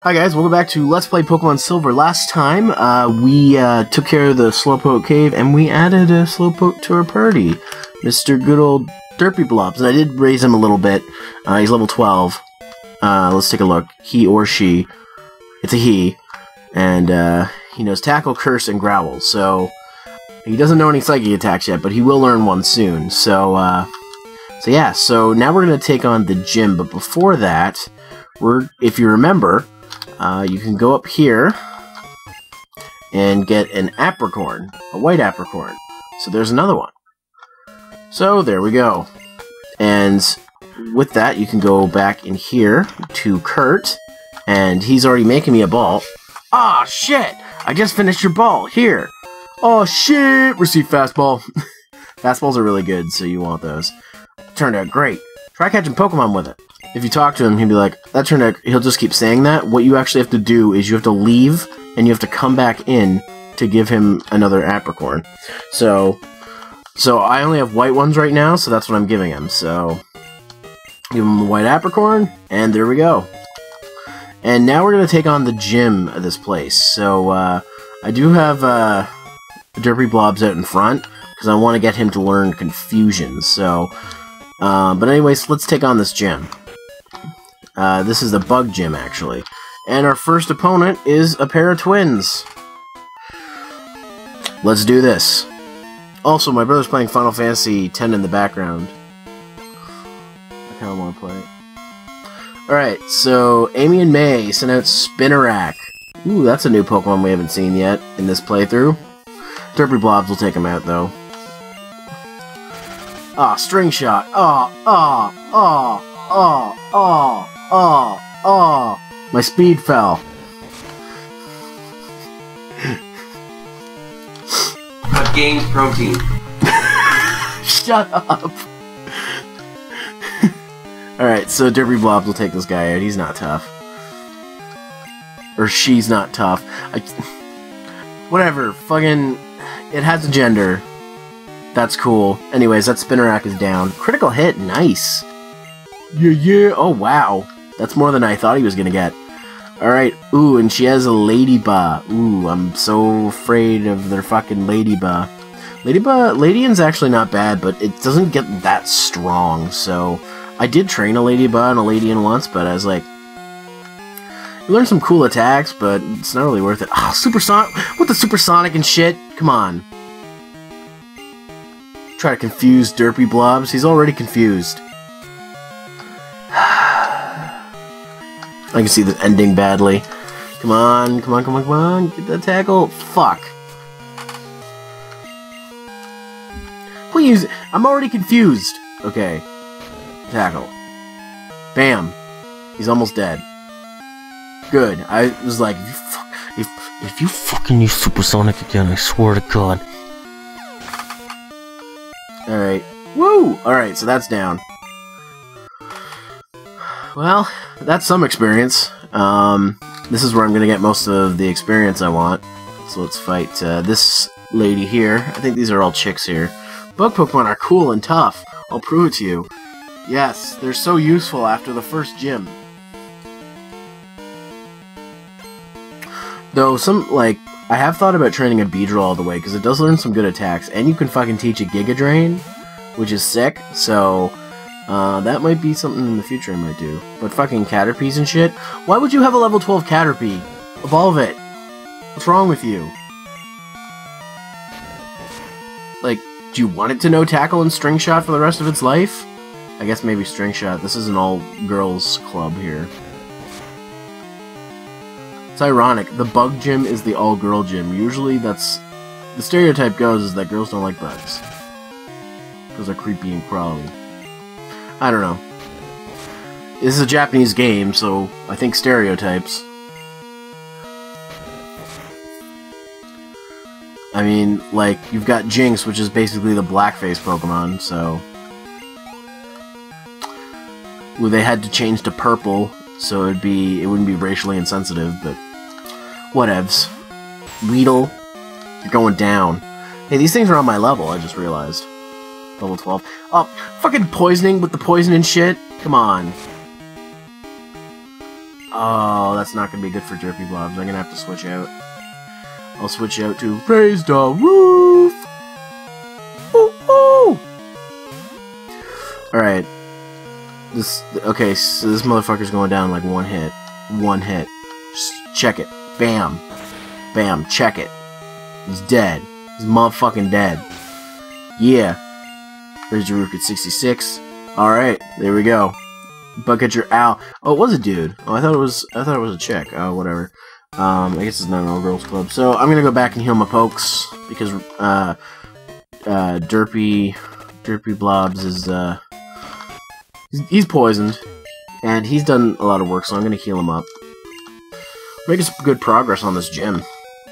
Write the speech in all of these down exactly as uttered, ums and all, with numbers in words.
Hi guys, welcome back to Let's Play Pokemon Silver. Last time, uh, we uh, took care of the Slowpoke Cave, and we added a Slowpoke to our party. Mister Good Old Derpy Blobs, and I did raise him a little bit. Uh, he's level twelve. Uh, let's take a look. He or she. It's a he. And, uh, he knows Tackle, Curse, and Growl. So, he doesn't know any Psychic attacks yet, but he will learn one soon. So, uh, so yeah, so now we're going to take on the gym, but before that, we're, if you remember... Uh, you can go up here and get an Apricorn, a white Apricorn. So there's another one. So there we go. And with that, you can go back in here to Kurt, and he's already making me a ball. Ah, shit! I just finished your ball. Here. Oh, shit! Receive fastball. Fastballs are really good, so you want those. Turned out great. Try catching Pokemon with it. If you talk to him, he'll be like, that turned out, he'll just keep saying that. What you actually have to do is you have to leave, and you have to come back in to give him another Apricorn. So, so I only have white ones right now, so that's what I'm giving him. So, give him the white Apricorn, and there we go. And now we're going to take on the gym of this place. So, uh, I do have, uh, Derpy Blobs out in front, because I want to get him to learn Confusion, so... Uh, but anyways, let's take on this gym. Uh, this is the Bug Gym, actually. And our first opponent is a pair of twins. Let's do this. Also, my brother's playing Final Fantasy X in the background. I kind of want to play it. Alright, so Amy and May sent out Spinarak. Ooh, that's a new Pokemon we haven't seen yet in this playthrough. Derpy Blobs will take him out, though. Ah, String Shot. Ah, ah, ah, ah, ah. Oh, oh, my speed fell. I've gained protein. Shut up. Alright, so Derpy Blobs will take this guy out. He's not tough. Or she's not tough. I, whatever. Fucking... It has a gender. That's cool. Anyways, that Spinarak is down. Critical hit. Nice. Yeah, yeah. Oh, wow. That's more than I thought he was gonna get. Alright, ooh, and she has a Ladybug. Ooh, I'm so afraid of their fucking Ladybug. Ladybug, Ladian's actually not bad, but it doesn't get that strong, so... I did train a Ladybug and a Ladian once, but I was like... You learn some cool attacks, but it's not really worth it. Ah, oh, Supersonic! With the Supersonic and shit! Come on. Try to confuse Derpy Blobs. He's already confused. I can see this ending badly. Come on, come on, come on, come on. Get that tackle. Fuck. Please, I'm already confused. Okay. Tackle. Bam. He's almost dead. Good. I was like, if you, fuck, if, if you fucking use Supersonic again, I swear to God. Alright. Woo! Alright, so that's down. Well, that's some experience. Um, this is where I'm going to get most of the experience I want. So let's fight uh, this lady here. I think these are all chicks here. Bug Pokemon are cool and tough. I'll prove it to you. Yes, they're so useful after the first gym. Though, some, like, I have thought about training a Beedrill all the way, because it does learn some good attacks, and you can fucking teach a Giga Drain, which is sick, so... Uh, that might be something in the future I might do. But fucking Caterpies and shit? Why would you have a level twelve Caterpie? Evolve it. What's wrong with you? Like, do you want it to know Tackle and String Shot for the rest of its life? I guess maybe String Shot. This is an all-girls club here. It's ironic. The Bug Gym is the all-girl gym. Usually that's... The stereotype goes is that girls don't like bugs. Because they're creepy and crawly. I don't know. This is a Japanese game, so I think stereotypes. I mean, like, you've got Jinx, which is basically the blackface Pokemon, so... Well, they had to change to purple, so it'd be, it wouldn't be racially insensitive, but... Whatevs. Weedle, you're going down. Hey, these things are on my level, I just realized. Level twelve. Oh, fucking poisoning with the poison and shit? Come on. Oh, that's not gonna be good for Derpy Blobs. I'm gonna have to switch out. I'll switch out to Raise the Roof! Ooh, ooh! Alright. This, okay, so this motherfucker's going down like one hit. One hit. Just check it. Bam. Bam. Check it. He's dead. He's motherfucking dead. Yeah. Raise the Roof at sixty-six. Alright, there we go. Bugcatcher Owl. Oh, it was a dude. Oh, I thought it was I thought it was a chick. Oh, whatever. Um, I guess it's not an all girls club. So I'm gonna go back and heal my pokes because uh uh Derpy Derpy Blobs is uh he's, he's poisoned. And he's done a lot of work, so I'm gonna heal him up. Making some good progress on this gym.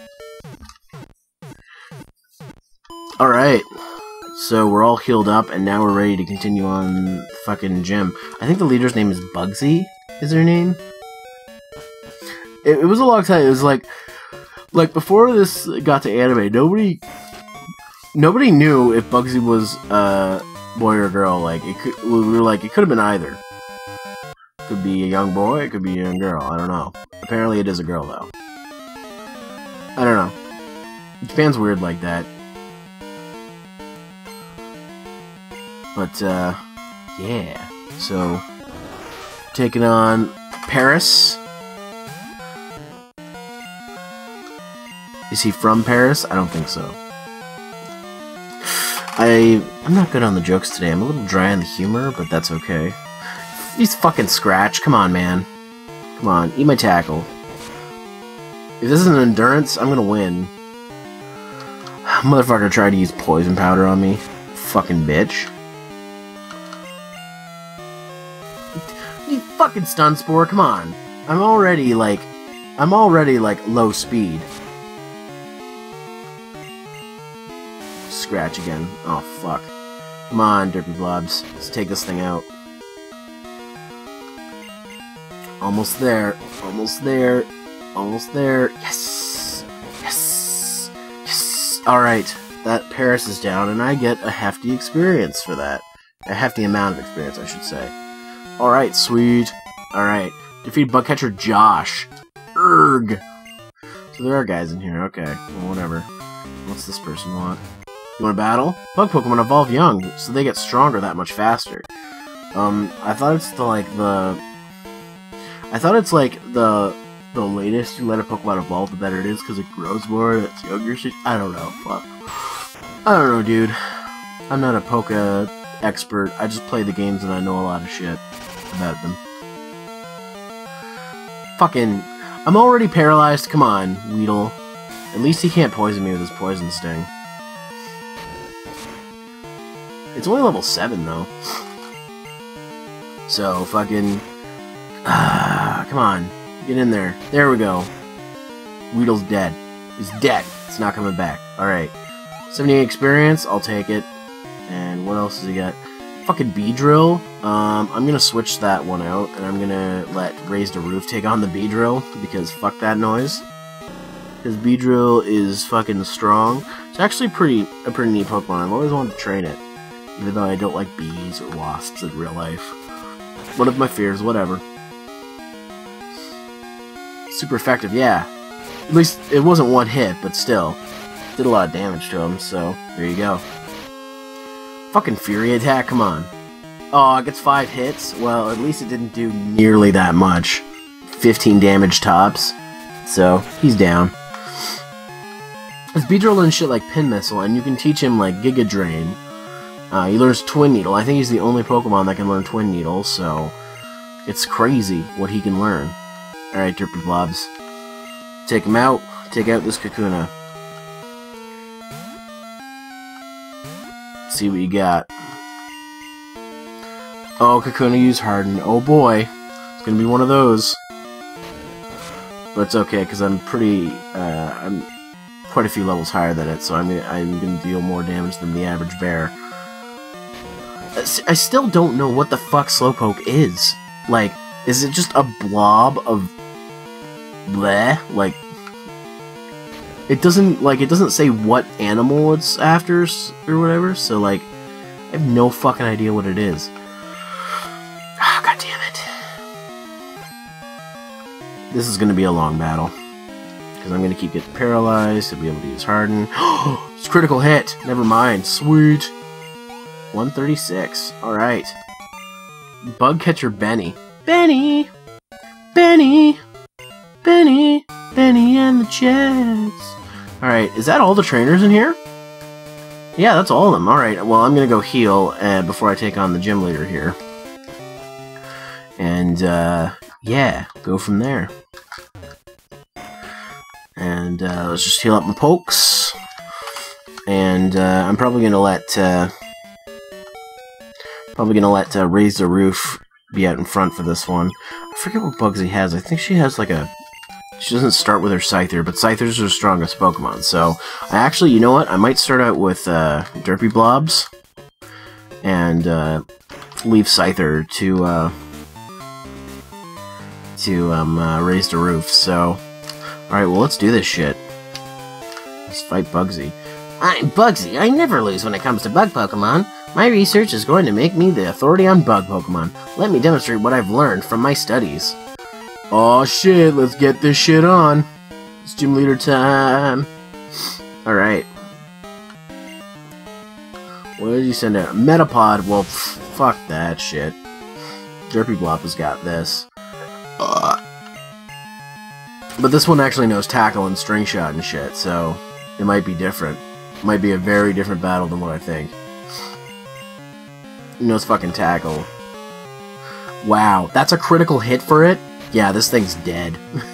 Alright. So we're all healed up, and now we're ready to continue on fucking gym. I think the leader's name is Bugsy, is her name? It, it was a long time. It was like, like before this got to anime, nobody, nobody knew if Bugsy was a boy or a girl. Like it could, we were like, it could have been either. Could be a young boy, it could be a young girl. I don't know. Apparently, it is a girl though. I don't know. Japan's weird like that. But, uh, yeah. So, taking on Paris. Is he from Paris? I don't think so. I, I'm not good on the jokes today. I'm a little dry on the humor, but that's okay. He's fucking Scratch. Come on, man. Come on, eat my tackle. If this is an endurance, I'm gonna win. Motherfucker tried to use poison powder on me. Fucking bitch. You fucking stun spore, come on. I'm already like I'm already like low speed. Scratch again. Oh fuck. Come on, Derpy Blobs. Let's take this thing out. Almost there. Almost there. Almost there. Yes! Yes! Yes! Alright. That Paris is down, and I get a hefty experience for that. A hefty amount of experience, I should say. Alright, sweet. Alright. Defeat Bugcatcher Josh. Erg! So there are guys in here. Okay. Well, whatever. What's this person want? You want to battle? Bug Pokemon evolve young, so they get stronger that much faster. Um, I thought it's the, like, the... I thought it's, like, the... The latest you let a Pokemon evolve, the better it is, because it grows more, and it's younger shit. I don't know. Fuck. I don't know, dude. I'm not a Poke expert. I just play the games and I know a lot of shit about them. Fucking... I'm already paralyzed. Come on, Weedle. At least he can't poison me with his Poison Sting. It's only level seven, though. So, fucking... Ah, come on. Get in there. There we go. Weedle's dead. He's dead. It's not coming back. Alright. seventy-eight experience. I'll take it. And what else does he got? Fucking Beedrill. Um, I'm gonna switch that one out, and I'm gonna let Raise the Roof take on the Beedrill, because fuck that noise. Because Beedrill is fucking strong. It's actually pretty a pretty neat Pokemon. I've always wanted to train it, even though I don't like bees or wasps in real life. One of my fears, whatever. Super effective, yeah. At least it wasn't one hit, but still. Did a lot of damage to him, so there you go. Fucking Fury Attack, come on. Oh, it gets five hits? Well, at least it didn't do nearly that much. fifteen damage tops. So, he's down. It's Beedrill and shit like Pin Missile, and you can teach him like Giga Drain. Uh, he learns Twin Needle. I think he's the only Pokemon that can learn Twin Needle, so it's crazy what he can learn. Alright, Derpy Blobs. Take him out. Take out this Kakuna. See what you got. Oh, Kakuna used Harden. Oh boy. It's gonna be one of those. But it's okay, because I'm pretty, uh, I'm quite a few levels higher than it, so I'm gonna, I'm gonna deal more damage than the average bear. I still don't know what the fuck Slowpoke is. Like, is it just a blob of bleh? Like, it doesn't, like, it doesn't say what animal it's after, or whatever, so, like, I have no fucking idea what it is. Ah, god damn it. This is going to be a long battle. Because I'm going to keep getting paralyzed to be able to use Harden. It's critical hit! Never mind. Sweet! one thirty-six. Alright. Bug Catcher Benny. Benny! Benny! Benny! Benny and the Jets! Alright, is that all the trainers in here? Yeah, that's all of them. Alright, well, I'm going to go heal uh, before I take on the gym leader here. And, uh, yeah, go from there. And uh, let's just heal up my pokes. And uh, I'm probably going to let... Uh, probably going to let uh, Raise the Roof be out in front for this one. I forget what Bugsy has. I think she has like a... She doesn't start with her Scyther, but Scythers are the strongest Pokemon. So, I actually, you know what? I might start out with uh, Derpy Blobs. And uh, leave Scyther to... Uh, to um, uh, Raise the Roof. So, alright, well, let's do this shit. Let's fight Bugsy. I'm Bugsy. I never lose when it comes to bug Pokemon. My research is going to make me the authority on bug Pokemon. Let me demonstrate what I've learned from my studies. Aw, shit, let's get this shit on. It's gym leader time. Alright. What did you send out? Metapod? Well, pff, fuck that shit. Derpy Blop has got this. Uh. But this one actually knows Tackle and String Shot and shit, so it might be different. It might be a very different battle than what I think. It knows fucking Tackle. Wow, that's a critical hit for it? Yeah, this thing's dead.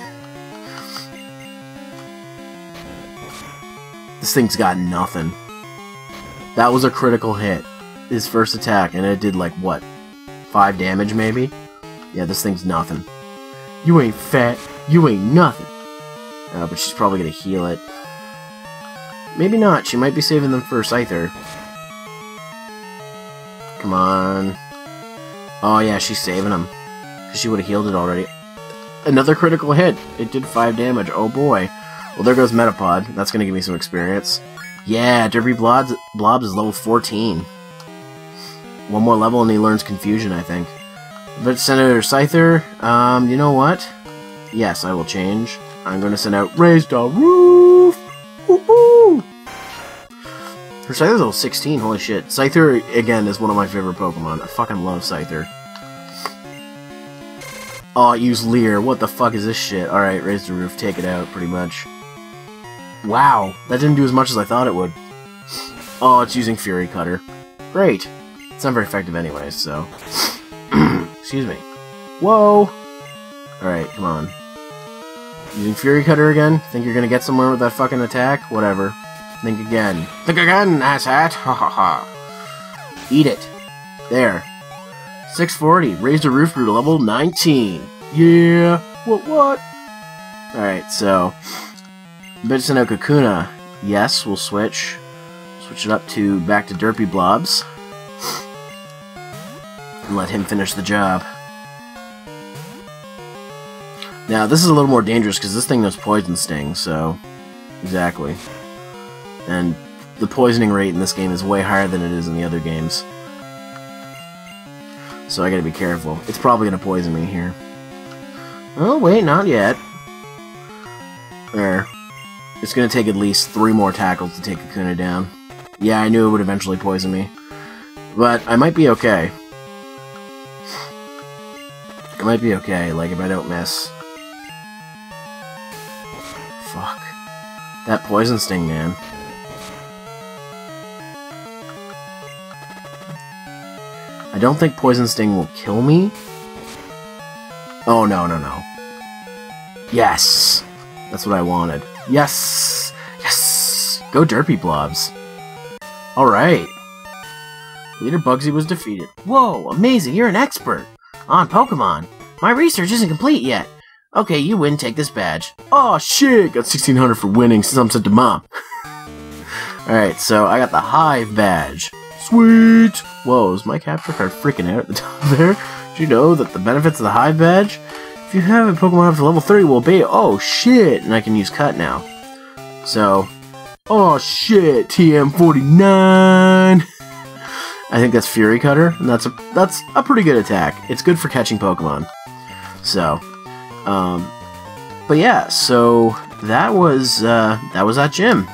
This thing's got nothing. That was a critical hit. His first attack, and it did like, what? Five damage, maybe? Yeah, this thing's nothing. You ain't fat. You ain't nothing. Uh, but she's probably gonna heal it. Maybe not. She might be saving them for Scyther. Come on. Oh yeah, she's saving them. Because she would have healed it already. Another critical hit. It did five damage. Oh boy. Well, there goes Metapod. That's gonna give me some experience. Yeah, Derpy Blobs, Blobs is level fourteen. One more level and he learns Confusion, I think. But Senator Scyther, um, you know what? Yes, I will change. I'm going to send out Raise the Roof! Woohoo! Her Scyther's level sixteen, holy shit. Scyther, again, is one of my favorite Pokemon. I fucking love Scyther. Oh, I use Leer. What the fuck is this shit? Alright, Raise the Roof, take it out, pretty much. Wow, that didn't do as much as I thought it would. Oh, it's using Fury Cutter. Great. It's not very effective anyways, so... Excuse me. Whoa! Alright, come on. Using Fury Cutter again? Think you're gonna get somewhere with that fucking attack? Whatever. Think again. Think again, asshat! Ha ha ha. Eat it. There. six forty. Raise the Roof grew to level nineteen. Yeah! What, what? Alright, so... Bitsino Kakuna. Yes, we'll switch. Switch it up to back to Derpy Blobs. And let him finish the job. Now, this is a little more dangerous because this thing knows Poison Sting, so... Exactly. And the poisoning rate in this game is way higher than it is in the other games. So I gotta be careful. It's probably gonna poison me here. Oh, wait, not yet. There. It's gonna take at least three more tackles to take Kakuna down. Yeah, I knew it would eventually poison me. But I might be okay. I might be okay, like, if I don't miss. Fuck. That Poison Sting, man. I don't think Poison Sting will kill me. Oh, no, no, no. Yes! That's what I wanted. Yes! Yes! Go Derpy Blobs. Alright. Leader Bugsy was defeated. Whoa, amazing, you're an expert on Pokemon. My research isn't complete yet. Okay, you win, take this badge. Oh shit, got sixteen hundred for winning since I'm sent to Mom. Alright, so I got the Hive badge. Sweet! Whoa, is my capture card freaking out at the top there? Did you know that the benefits of the Hive badge? If you have a Pokemon up to level thirty, will obey. Oh shit! And I can use Cut now. So, oh shit, T M forty-nine! I think that's Fury Cutter, and that's a that's a pretty good attack. It's good for catching Pokemon. So, um, but yeah, so that was uh, that was that gym.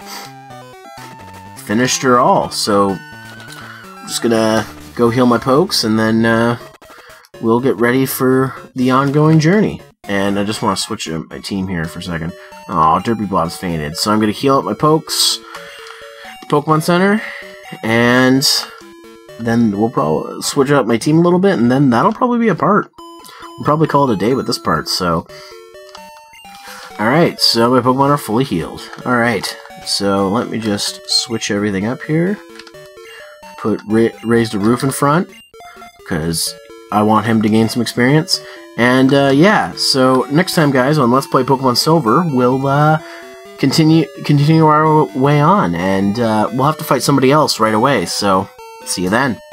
Finished her all. So I'm just gonna go heal my pokes, and then uh, we'll get ready for the ongoing journey. And I just want to switch up my team here for a second. Oh, Derpy Blob's fainted. So I'm going to heal up my pokes, Pokemon Center, and then we'll probably switch up my team a little bit, and then that'll probably be a part. We'll probably call it a day with this part, so... Alright, so my Pokemon are fully healed. Alright, so let me just switch everything up here. Put ra raised a roof in front, because I want him to gain some experience. And, uh, yeah, so next time, guys, on Let's Play Pokemon Silver, we'll, uh, continue, continue our way on, and, uh, we'll have to fight somebody else right away, so, see you then.